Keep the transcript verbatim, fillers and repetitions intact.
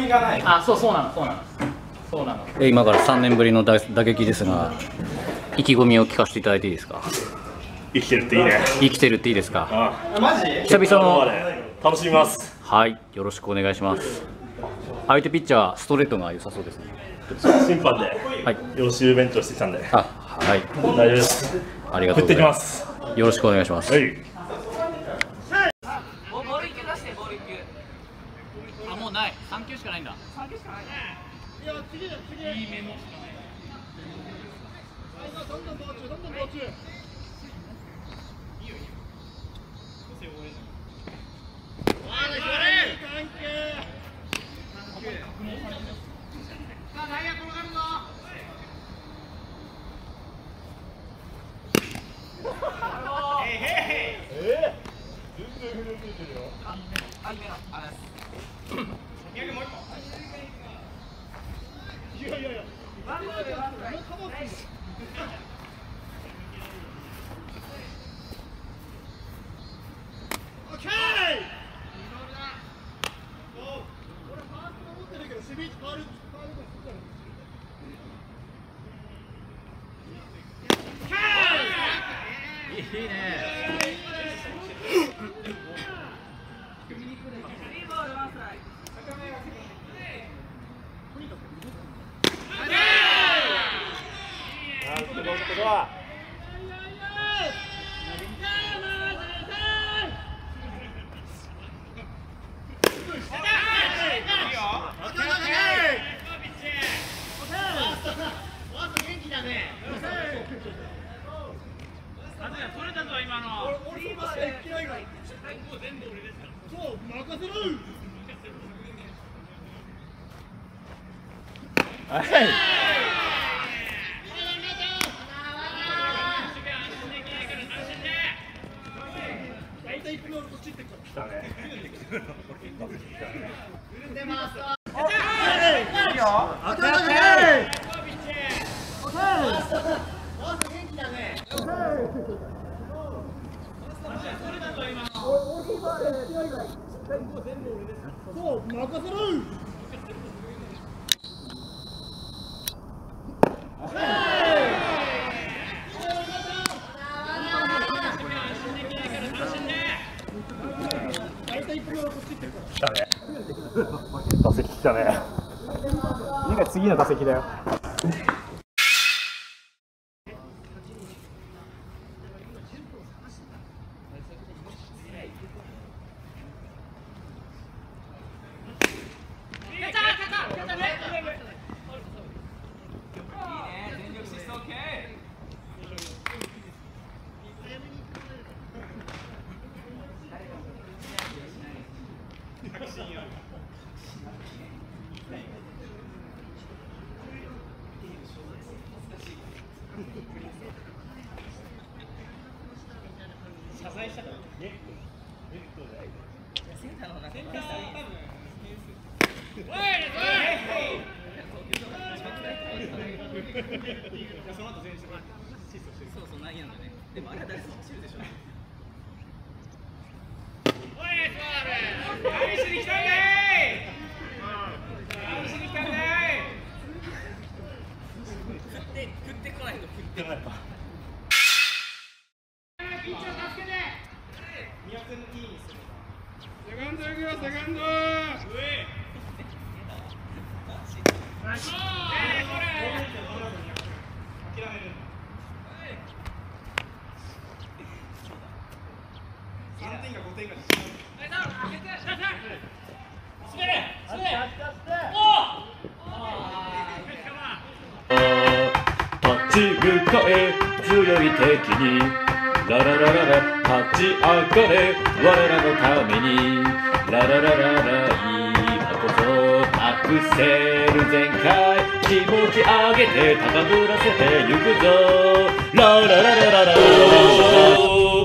みがない。 あ、そうそうなの、そうなの。そうなの。 え今からさんねんぶりの打打撃ですが、意気込みを聞かせていただいていいですか。 生きてるっていいね。 生きてるっていいですか。 あ、マジ？ 久々の楽しみます。 はい、よろしくお願いします。相手ピッチャーストレートが良さそうですね。 審判で要習勉強してきたんで。 あ、はい。 大丈夫です。 ありがとうございます。 振ってきます。 よろしくお願いします。 はい。 ボールいっきゅう出して、ボールいっきゅう。あ、もうない。さんきゅうしかないんだ。さんきゅうしかないね。いや、次だ、次。いいメモしかない。どんどん道中、どんどん道中。いいよ、いいよ。いいね。はい。そう、任せろ。来たね。打席来たね。次が次の打席だよ。謝罪したからね。ネットで。センターの中。センター多分。おい、おい。その後全員失踪してる。そうそう、ないやんだね。でもあれは誰か走るでしょ。おい、そうだね。何しに来たんだい。何しに来たんだい。振って振ってこないと振ってこない。ピッチャー助けて。宮君いいにする。セカンド行くよ、セカンド。上。ナイス。ええ、これ。諦める。三点か五点か。ナイス。開けて。ナイス。すべれ。すべれ。おお。 立ち向かえ強い敵に。ラララララ立ち上がれ我らのためにラララララ今こそアクセル全開気持ち上げて高ぶらせてゆくぞララララララ